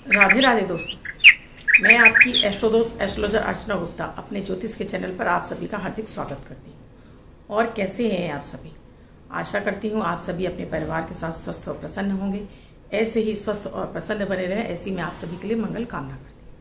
राधे राधे दोस्तों, मैं आपकी एस्ट्रोदोस्त एस्ट्रोलॉजर अर्चना गुप्ता अपने ज्योतिष के चैनल पर आप सभी का हार्दिक स्वागत करती हूँ। और कैसे हैं आप सभी? आशा करती हूँ आप सभी अपने परिवार के साथ स्वस्थ और प्रसन्न होंगे। ऐसे ही स्वस्थ और प्रसन्न बने रहें, ऐसी मैं आप सभी के लिए मंगल कामना करती हूँ।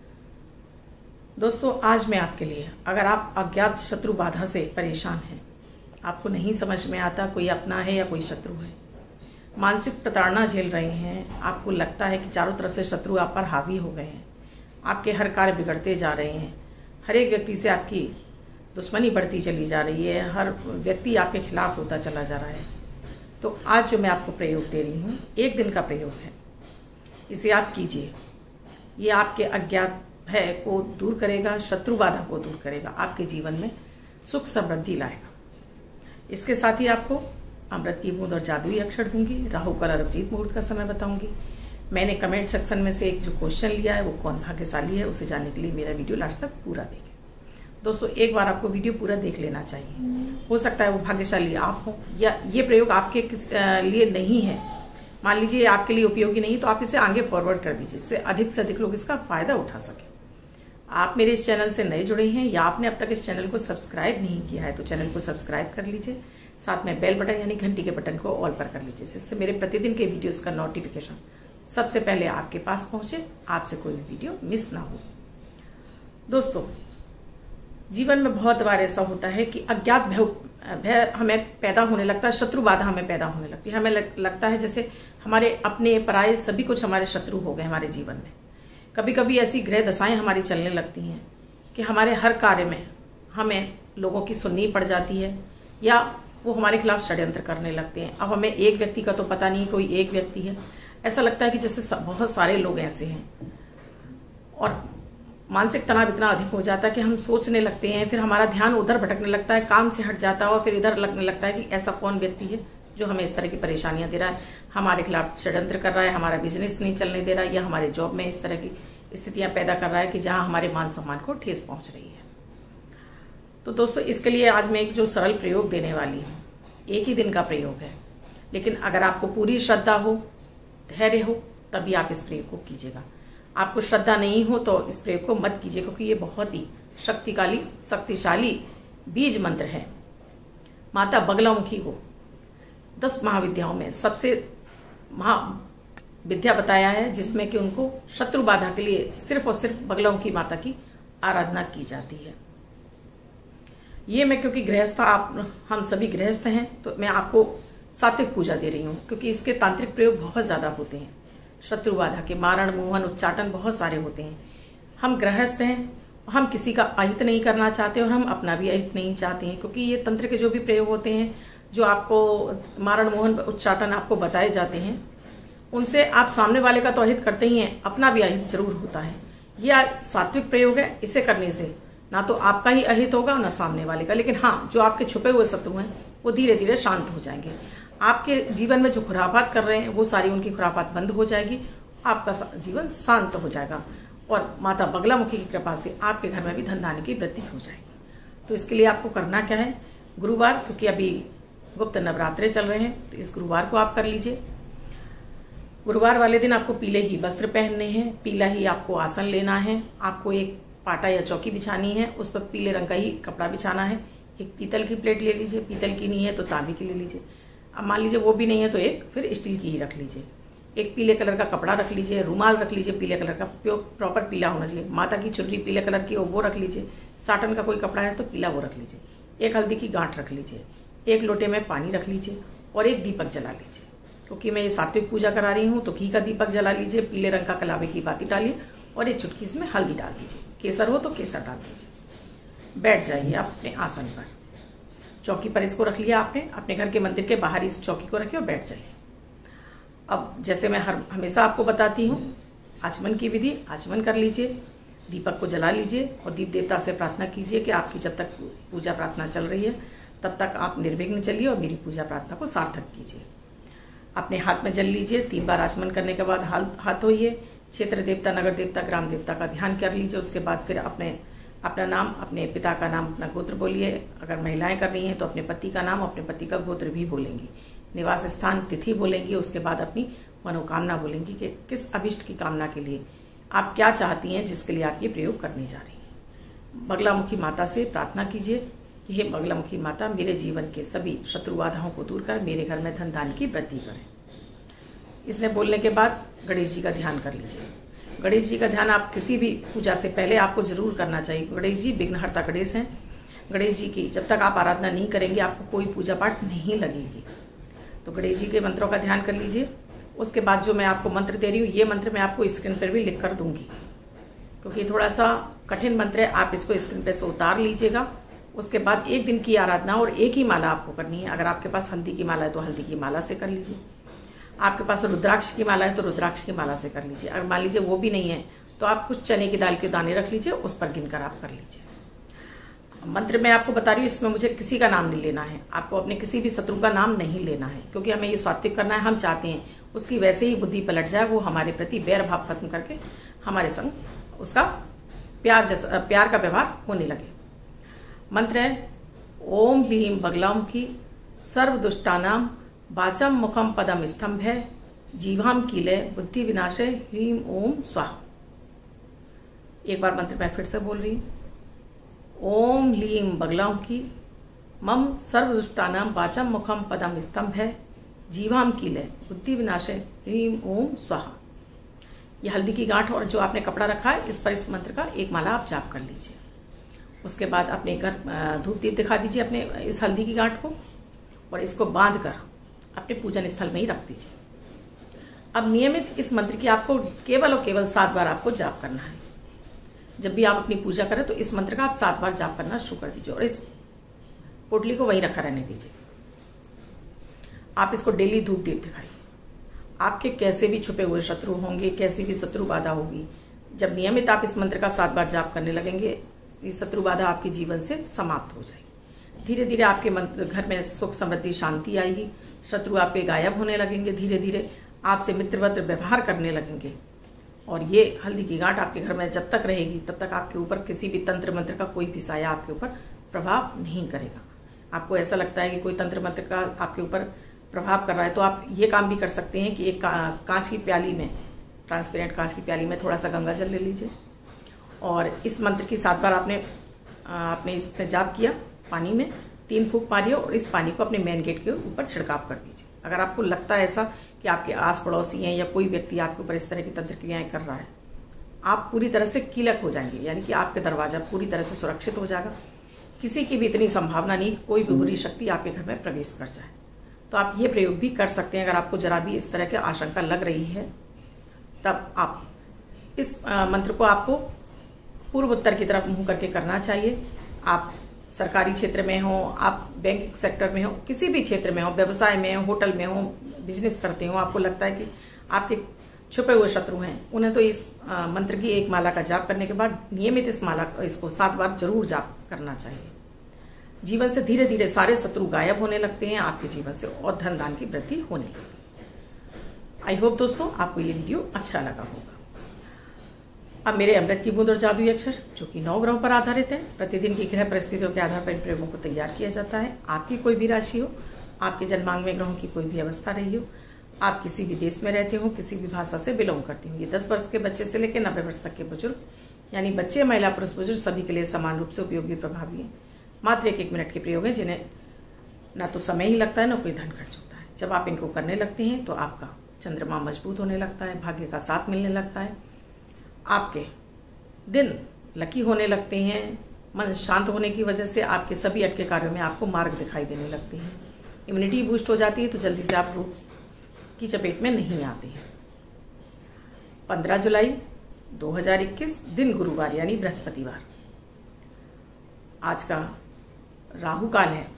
दोस्तों, आज मैं आपके लिए, अगर आप अज्ञात शत्रु बाधा से परेशान हैं, आपको नहीं समझ में आता कोई अपना है या कोई शत्रु है, मानसिक प्रताड़ना झेल रहे हैं, आपको लगता है कि चारों तरफ से शत्रु आप पर हावी हो गए हैं, आपके हर कार्य बिगड़ते जा रहे हैं, हर एक व्यक्ति से आपकी दुश्मनी बढ़ती चली जा रही है, हर व्यक्ति आपके खिलाफ होता चला जा रहा है, तो आज जो मैं आपको प्रयोग दे रही हूँ, एक दिन का प्रयोग है। इसे आप कीजिए। ये आपके अज्ञात भय को दूर करेगा, शत्रु बाधा को दूर करेगा, आपके जीवन में सुख समृद्धि लाएगा। इसके साथ ही आपको अमृत की बूंद और जादुई अक्षर दूंगी, राहु काल और अभिजीत मुहूर्त का समय बताऊंगी। मैंने कमेंट सेक्शन में से एक जो क्वेश्चन लिया है, वो कौन भाग्यशाली है, उसे जानने के लिए मेरा वीडियो लास्ट तक पूरा देखें। दोस्तों, एक बार आपको वीडियो पूरा देख लेना चाहिए। हो सकता है वो भाग्यशाली आप हो, या ये प्रयोग आपके लिए नहीं है, मान लीजिए आपके लिए उपयोगी नहीं, तो आप इसे आगे फॉरवर्ड कर दीजिए, इससे अधिक लोग इसका फायदा उठा सकें। आप मेरे इस चैनल से नए जुड़े हैं या आपने अब तक इस चैनल को सब्सक्राइब नहीं किया है, तो चैनल को सब्सक्राइब कर लीजिए। साथ में बेल बटन यानी घंटी के बटन को ऑल पर कर लीजिए, जिससे मेरे प्रतिदिन के वीडियोस का नोटिफिकेशन सबसे पहले आपके पास पहुंचे, आपसे कोई भी वीडियो मिस ना हो। दोस्तों, जीवन में बहुत बार ऐसा होता है कि अज्ञात भय हमें पैदा होने लगता है, शत्रु बाधा हमें पैदा होने लगती है। हमें लगता है जैसे हमारे अपने पराये सभी कुछ हमारे शत्रु हो गए हमारे जीवन में। कभी कभी ऐसी ग्रह दशाएं हमारी चलने लगती हैं कि हमारे हर कार्य में हमें लोगों की सुननी पड़ जाती है, या वो हमारे खिलाफ षड्यंत्र करने लगते हैं। अब हमें एक व्यक्ति का तो पता नहीं, कोई एक व्यक्ति है, ऐसा लगता है कि जैसे बहुत सारे लोग ऐसे हैं, और मानसिक तनाव इतना अधिक हो जाता है कि हम सोचने लगते हैं, फिर हमारा ध्यान उधर भटकने लगता है, काम से हट जाता है, और फिर इधर लगने लगता है कि ऐसा कौन व्यक्ति है जो हमें इस तरह की परेशानियां दे रहा है, हमारे खिलाफ षड्यंत्र कर रहा है, हमारा बिजनेस नहीं चलने दे रहा है, या हमारे जॉब में इस तरह की स्थितियां पैदा कर रहा है कि जहां हमारे मान सम्मान को ठेस पहुंच रही है। तो दोस्तों, इसके लिए आज मैं एक जो सरल प्रयोग देने वाली हूँ, एक ही दिन का प्रयोग है, लेकिन अगर आपको पूरी श्रद्धा हो, धैर्य हो, तभी आप इस प्रयोग को कीजिएगा। आपको श्रद्धा नहीं हो तो इस प्रयोग को मत कीजिए, क्योंकि ये बहुत ही शक्तिशाली बीज मंत्र है। माता बगलामुखी को 10 महाविद्याओं में सबसे महाविद्या बताया है, जिसमें कि उनको शत्रु बाधा के लिए सिर्फ और सिर्फ बगलामुखी माता की आराधना की जाती है। ये मैं, क्योंकि गृहस्थ हम सभी गृहस्थ हैं, तो मैं आपको सात्विक पूजा दे रही हूँ, क्योंकि इसके तांत्रिक प्रयोग बहुत ज्यादा होते हैं। शत्रु बाधा के मारण, मोहन, उच्चाटन बहुत सारे होते हैं। हम गृहस्थ हैं, हम किसी का अहित नहीं करना चाहते, और हम अपना भी अहित नहीं चाहते हैं, क्योंकि ये तंत्र के जो भी प्रयोग होते हैं, जो आपको मारण, मोहन, उच्चाटन आपको बताए जाते हैं, उनसे आप सामने वाले का तो अहित करते ही हैं, अपना भी अहित जरूर होता है। यह सात्विक प्रयोग है, इसे करने से ना तो आपका ही अहित होगा ना सामने वाले का, लेकिन हाँ, जो आपके छुपे हुए शत्रु हैं वो धीरे धीरे शांत हो जाएंगे। आपके जीवन में जो खुरापात कर रहे हैं, वो सारी उनकी खुरापात बंद हो जाएगी, आपका जीवन शांत हो जाएगा, और माता बगलामुखी की कृपा से आपके घर में भी धन धान्य की वृद्धि हो जाएगी। तो इसके लिए आपको करना क्या है, गुरुवार, क्योंकि अभी गुप्त नवरात्रे चल रहे हैं, तो इस गुरुवार को आप कर लीजिए। गुरुवार वाले दिन आपको पीले ही वस्त्र पहनने हैं, पीला ही आपको आसन लेना है, आपको एक पाटा या चौकी बिछानी है, उस पर पीले रंग का ही कपड़ा बिछाना है। एक पीतल की प्लेट ले लीजिए, पीतल की नहीं है तो तांबे की ले लीजिए। अब मान लीजिए वो भी नहीं है तो एक फिर स्टील की ही रख लीजिए। एक पीले कलर का कपड़ा रख लीजिए, रुमाल रख लीजिए पीले कलर का, प्रॉपर पीला होना चाहिए। माता की चुनरी पीले कलर की हो वो रख लीजिए, साटन का कोई कपड़ा है तो पीला वो रख लीजिए। एक हल्दी की गांठ रख लीजिए, एक लोटे में पानी रख लीजिए, और एक दीपक जला लीजिए। क्योंकि मैं ये सात्विक पूजा करा रही हूँ, तो घी का दीपक जला लीजिए, पीले रंग का कलावे की बाती डालिए, और एक चुटकी इसमें हल्दी डाल दीजिए, केसर हो तो केसर डाल दीजिए। बैठ जाइए आप अपने आसन पर, चौकी पर इसको रख लिया आपने, अपने घर के मंदिर के बाहर इस चौकी को रखिए और बैठ जाइए। अब जैसे मैं हमेशा आपको बताती हूँ, आचमन की विधि, आचमन कर लीजिए, दीपक को जला लीजिए, और दीप देवता से प्रार्थना कीजिए कि आपकी जब तक पूजा प्रार्थना चल रही है तब तक आप निर्विघ्न चलिए, और मेरी पूजा प्रार्थना को सार्थक कीजिए। अपने हाथ में जल लीजिए, 3 बार आचमन करने के बाद हाथ धोइए, क्षेत्र देवता, नगर देवता, ग्राम देवता का ध्यान कर लीजिए। उसके बाद फिर अपना नाम, अपने पिता का नाम, अपना गोत्र बोलिए। अगर महिलाएं कर रही हैं तो अपने पति का नाम, अपने पति का गोत्र भी बोलेंगी। निवास स्थान, तिथि बोलेंगी। उसके बाद अपनी मनोकामना बोलेंगी कि किस अभिष्ट की कामना के लिए आप क्या चाहती हैं, जिसके लिए आप ये प्रयोग करने जा रही हैं। बगलामुखी माता से प्रार्थना कीजिए कि हे बगलामुखी माता, मेरे जीवन के सभी शत्रु बाधाओं को दूर कर मेरे घर में धन दान की वृद्धि करें। इसने बोलने के बाद गणेश जी का ध्यान कर लीजिए। गणेश जी का ध्यान आप किसी भी पूजा से पहले आपको जरूर करना चाहिए। गणेश जी विघ्नहर्ता गणेश हैं। गणेश जी की जब तक आप आराधना नहीं करेंगे आपको कोई पूजा पाठ नहीं लगेगी। तो गणेश जी के मंत्रों का ध्यान कर लीजिए। उसके बाद जो मैं आपको मंत्र दे रही हूँ, ये मंत्र मैं आपको स्क्रीन पर भी लिख कर दूंगी, क्योंकि थोड़ा सा कठिन मंत्र है। आप इसको स्क्रीन पर से उतार लीजिएगा। उसके बाद 1 दिन की आराधना और एक ही माला आपको करनी है। अगर आपके पास हल्दी की माला है तो हल्दी की माला से कर लीजिए। आपके पास रुद्राक्ष की माला है तो रुद्राक्ष की माला से कर लीजिए। अगर मान लीजिए वो भी नहीं है तो आप कुछ चने की दाल के दाने रख लीजिए, उस पर गिनकर आप कर लीजिए। मंत्र मैं आपको बता रही हूँ, इसमें मुझे किसी का नाम नहीं लेना है। आपको अपने किसी भी शत्रु का नाम नहीं लेना है, क्योंकि हमें ये सात्विक करना है। हम चाहते हैं उसकी वैसे ही बुद्धि पलट जाए, वो हमारे प्रति बैर भाव खत्म करके हमारे संग उसका प्यार का व्यवहार होने लगे। मंत्र है ओम ह्लीम बगलामुखी सर्वदुष्टानाम वाचम मुखम पदम स्तंभे जीवाम कीले बुद्धि विनाशे ह्रीम ओम स्वाहा। एक बार मंत्र मैं फिर से बोल रही हूँ। ओम ह्लीम बगलामुखी मम सर्वदुष्टानाम वाचम मुखम पदम स्तंभे जीवाम कीले बुद्धि विनाशे ह्रीम ओम स्वाहा। ये हल्दी की गांठ और जो आपने कपड़ा रखा है, इस पर इस मंत्र का एक माला आप जाप कर लीजिए। उसके बाद अपने घर धूप दीप दिखा दीजिए अपने इस हल्दी की गांठ को, और इसको बांध कर अपने पूजन स्थल में ही रख दीजिए। अब नियमित इस मंत्र की आपको केवल और केवल 7 बार आपको जाप करना है। जब भी आप अपनी पूजा करें तो इस मंत्र का आप 7 बार जाप करना शुरू कर दीजिए और इस पोटली को वहीं रखा रहने दीजिए। आप इसको डेली धूप दीप दिखाइए। आपके कैसे भी छुपे हुए शत्रु होंगे, कैसी भी शत्रु बाधा होगी, जब नियमित आप इस मंत्र का 7 बार जाप करने लगेंगे, ये शत्रु बाधा आपके जीवन से समाप्त हो जाएगी। धीरे धीरे आपके घर में सुख समृद्धि शांति आएगी। शत्रु आपके गायब होने लगेंगे। धीरे धीरे आपसे मित्रवत व्यवहार करने लगेंगे। और ये हल्दी की गांठ आपके घर में जब तक रहेगी तब तक आपके ऊपर किसी भी तंत्र मंत्र का कोई भी साया आपके ऊपर प्रभाव नहीं करेगा। आपको ऐसा लगता है कि कोई तंत्र मंत्र का आपके ऊपर प्रभाव कर रहा है, तो आप ये काम भी कर सकते हैं कि एक कांच की प्याली में, ट्रांसपेरेंट कांच की प्याली में थोड़ा सा गंगा जल ले लीजिए और इस मंत्र की 7 बार आपने इसमें जाप किया। पानी में 3 फूंक मारिए और इस पानी को अपने मेन गेट के ऊपर छिड़काव कर दीजिए। अगर आपको लगता है ऐसा कि आपके आस पड़ोसी हैं या कोई व्यक्ति आपके ऊपर इस तरह की तंत्र क्रियाएं कर रहा है, आप पूरी तरह से कीलक हो जाएंगे, यानी कि आपके दरवाजा पूरी तरह से सुरक्षित हो जाएगा। किसी की भी इतनी संभावना नहीं कोई भी बुरी शक्ति आपके घर में प्रवेश कर जाए। तो आप ये प्रयोग भी कर सकते हैं। अगर आपको जरा भी इस तरह की आशंका लग रही है, तब आप इस मंत्र को आपको पूर्व उत्तर की तरफ मुंह करके करना चाहिए। आप सरकारी क्षेत्र में हो, आप बैंकिंग सेक्टर में हो, किसी भी क्षेत्र में हो, व्यवसाय में हो, होटल में हो, बिजनेस करते हो, आपको लगता है कि आपके छुपे हुए शत्रु हैं, उन्हें तो इस मंत्र की एक माला का जाप करने के बाद नियमित इसको 7 बार जरूर जाप करना चाहिए। जीवन से धीरे धीरे सारे शत्रु गायब होने लगते हैं आपके जीवन से और धन दान की वृद्धि होने लगती है। आई होप दोस्तों आपको ये वीडियो अच्छा लगा होगा। अब मेरे अमृत की बूंद और जादुई अक्षर, जो कि 9 ग्रहों पर आधारित है, प्रतिदिन की ग्रह परिस्थितियों के आधार पर इन प्रयोगों को तैयार किया जाता है। आपकी कोई भी राशि हो, आपके जन्मांग में ग्रहों की कोई भी अवस्था रही हो, आप किसी भी देश में रहते हो, किसी भी भाषा से बिलोंग करती हो, ये 10 वर्ष के बच्चे से लेकर 90 वर्ष तक के बुजुर्ग, यानी बच्चे, महिला, पुरुष, बुजुर्ग सभी के लिए समान रूप से उपयोगी प्रभावी है। मात्र 1 मिनट के प्रयोग है, जिन्हें ना तो समय ही लगता है ना कोई धन खर्च होता है। जब आप इनको करने लगते हैं तो आपका चंद्रमा मजबूत होने लगता है, भाग्य का साथ मिलने लगता है, आपके दिन लकी होने लगते हैं, मन शांत होने की वजह से आपके सभी अटके कार्यों में आपको मार्ग दिखाई देने लगते हैं, इम्यूनिटी बूस्ट हो जाती है, तो जल्दी से आप रोग की चपेट में नहीं आते हैं। 15 जुलाई 2021 दिन गुरुवार यानी बृहस्पतिवार। आज का राहु काल है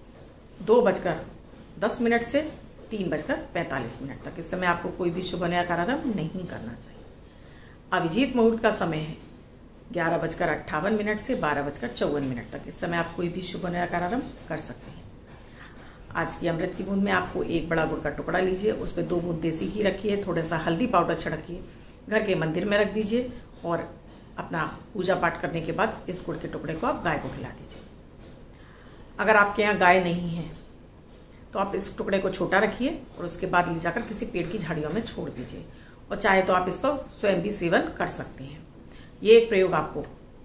2:10 से 3:45 तक। इस समय आपको कोई भी शुभ नया कार्यारंभ नहीं करना चाहिए। अभिजीत मुहूर्त का समय है 11:58 से 12:54 तक। इस समय आप कोई भी शुभ नया कार्यारंभ कर सकते हैं। आज की अमृत की बूंद में आपको एक बड़ा गुड़ का टुकड़ा लीजिए, उसमें 2 बूंद देसी घी रखिए, थोड़ा सा हल्दी पाउडर छिड़किए, घर के मंदिर में रख दीजिए और अपना पूजा पाठ करने के बाद इस गुड़ के टुकड़े को आप गाय को खिला दीजिए। अगर आपके यहाँ गाय नहीं है तो आप इस टुकड़े को छोटा रखिए और उसके बाद ले जाकर किसी पेड़ की झाड़ियों में छोड़ दीजिए, और चाहे तो आप इसको स्वयं भी सेवन कर सकते हैं। ये एक प्रयोग आपको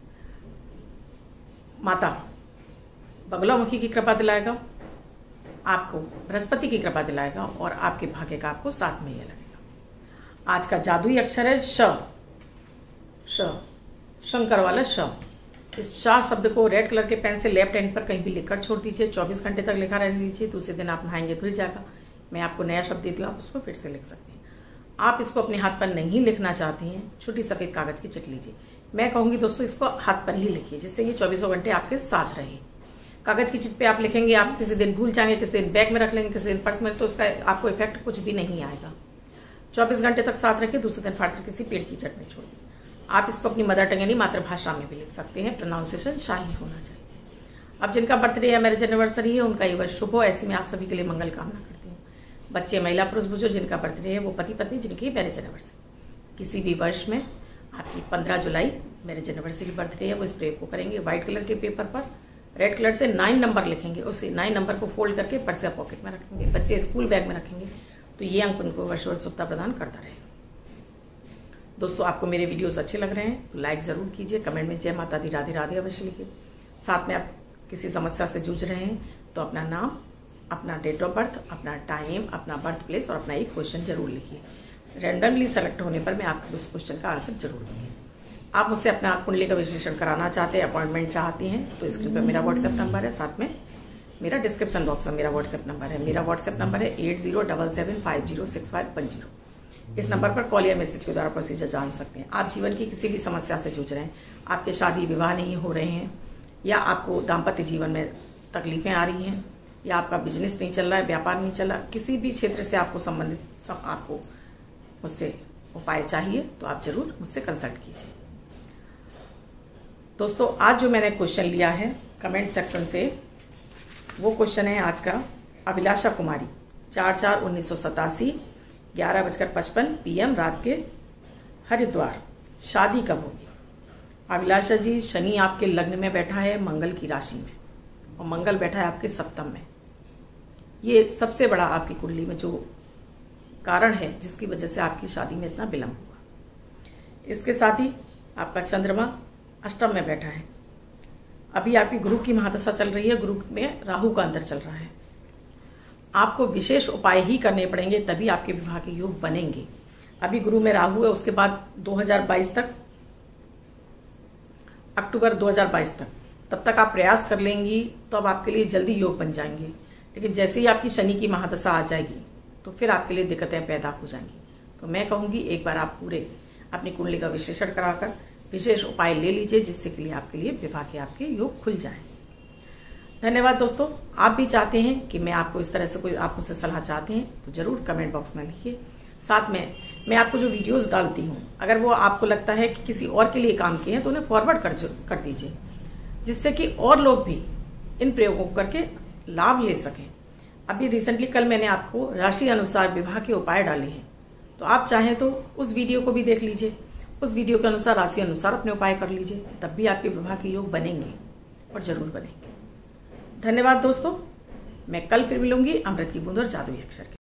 माता बगलामुखी की कृपा दिलाएगा, आपको बृहस्पति की कृपा दिलाएगा और आपके भाग्य का आपको साथ में ये लगेगा। आज का जादुई अक्षर है श, शंकर वाला श। इस शाह शब्द को रेड कलर के पेन से लेफ्ट हैंड पर कहीं भी लिखकर छोड़ दीजिए, 24 घंटे तक लिखा रहने दीजिए। दूसरे दिन आप नहाएंगे धुल जाएगा। मैं आपको नया शब्द देती हूँ, आप उसको फिर से लिख सकते हैं। आप इसको अपने हाथ पर नहीं लिखना चाहते हैं, छोटी सफेद कागज की चिट लीजिए। मैं कहूंगी दोस्तों इसको हाथ पर ही लिखिए, जिससे ये 24 घंटे आपके साथ रहे। कागज की चिट पे आप लिखेंगे, आप किसी दिन भूल जाएंगे, किसी दिन बैग में रख लेंगे, किसी दिन पर्स में, तो उसका आपको इफेक्ट कुछ भी नहीं आएगा। 24 घंटे तक साथ रखिए, दूसरे दिन फाड़कर किसी पेड़ की चटनी छोड़ दीजिए। आप इसको अपनी मदर टंग यानी मातृभाषा में भी लिख सकते हैं, प्रोनाउंसिएशन शाही होना चाहिए। अब जिनका बर्थडे या मैरिज एनिवर्सरी है उनका ये वर्ष शुभ हो, ऐसी में आप सभी के लिए मंगल कामना करती हूँ। बच्चे, महिला, पुरुष, बुजुर्ग जिनका बर्थडे है, वो पति पत्नी जिनकी मैरिज एनिवर्सरी किसी भी वर्ष में आपकी 15 जुलाई मैरिज एनिवर्सरी बर्थडे है, वो इस प्रयोग को करेंगे। व्हाइट कलर के पेपर पर रेड कलर से 9 नंबर लिखेंगे, उस 9 नंबर को फोल्ड करके पर्स या पॉकेट में रखेंगे। बच्चे स्कूल बैग में रखेंगे, तो ये अंक उनको वर्ष वर्ष शुभता प्रदान करता रहेगा। दोस्तों, आपको मेरे वीडियोस अच्छे लग रहे हैं तो लाइक ज़रूर कीजिए, कमेंट में जय माता दी राधे राधे अवश्य लिखिए। साथ में आप किसी समस्या से जूझ रहे हैं तो अपना नाम, अपना डेट ऑफ बर्थ, अपना टाइम, अपना बर्थ प्लेस और अपना एक क्वेश्चन जरूर लिखिए। रैंडमली सेलेक्ट होने पर मैं आपको उस क्वेश्चन का आंसर जरूर दूंगी। आप मुझसे अपना कुंडली का विश्लेषण कराना चाहते हैं, अपॉइंटमेंट चाहती हैं, तो स्क्रीन पर मेरा व्हाट्सएप नंबर है, साथ में मेरा डिस्क्रिप्शन बॉक्स में मेरा व्हाट्सएप नंबर है। मेरा व्हाट्सएप नंबर है 8077506510। इस नंबर पर कॉल या मैसेज के द्वारा प्रोसीजर जान सकते हैं। आप जीवन की किसी भी समस्या से जूझ रहे हैं, आपके शादी विवाह नहीं हो रहे हैं, या आपको दाम्पत्य जीवन में तकलीफें आ रही हैं, या आपका बिजनेस नहीं चल रहा है, व्यापार नहीं चल रहा, किसी भी क्षेत्र से आपको संबंधित आपको मुझसे उपाय चाहिए तो आप जरूर मुझसे कंसल्ट कीजिए। दोस्तों, आज जो मैंने क्वेश्चन लिया है कमेंट सेक्शन से, वो क्वेश्चन है आज का अभिलाषा कुमारी, 4/4/1987, 11:55 PM रात के, हरिद्वार। शादी कब होगी? अभिलाषा जी, शनि आपके लग्न में बैठा है मंगल की राशि में, और मंगल बैठा है आपके सप्तम में। ये सबसे बड़ा आपकी कुंडली में जो कारण है जिसकी वजह से आपकी शादी में इतना विलंब हुआ। इसके साथ ही आपका चंद्रमा अष्टम में बैठा है। अभी आपकी गुरु की महादशा चल रही है, गुरु में राहु का अंतर चल रहा है। आपको विशेष उपाय ही करने पड़ेंगे, तभी आपके विवाह के योग बनेंगे। अभी गुरु में राहु है, उसके बाद 2022 तक, अक्टूबर 2022 तक, तब तक आप प्रयास कर लेंगी तो अब आपके लिए जल्दी योग बन जाएंगे। लेकिन जैसे ही आपकी शनि की महादशा आ जाएगी तो फिर आपके लिए दिक्कतें पैदा हो जाएंगी। तो मैं कहूँगी एक बार आप पूरे अपनी कुंडली का विश्लेषण कराकर विशेष उपाय ले लीजिए, जिससे के लिए आपके लिए विवाह के आपके योग खुल जाएं। धन्यवाद दोस्तों। आप भी चाहते हैं कि मैं आपको इस तरह से कोई आप मुझसे सलाह चाहते हैं तो जरूर कमेंट बॉक्स में लिखिए। साथ में मैं आपको जो वीडियोस डालती हूँ, अगर वो आपको लगता है कि किसी और के लिए काम किए हैं तो उन्हें फॉरवर्ड कर दीजिए, जिससे कि और लोग भी इन प्रयोगों को करके लाभ ले सकें। अभी रिसेंटली कल मैंने आपको राशि अनुसार विवाह के उपाय डाले हैं, तो आप चाहें तो उस वीडियो को भी देख लीजिए, उस वीडियो के अनुसार राशि अनुसार अपने उपाय कर लीजिए, तब भी आपके विवाह के योग बनेंगे और जरूर बनेंगे। धन्यवाद दोस्तों। मैं कल फिर मिलूंगी अमृत की बूंद और जादुई अक्षर के।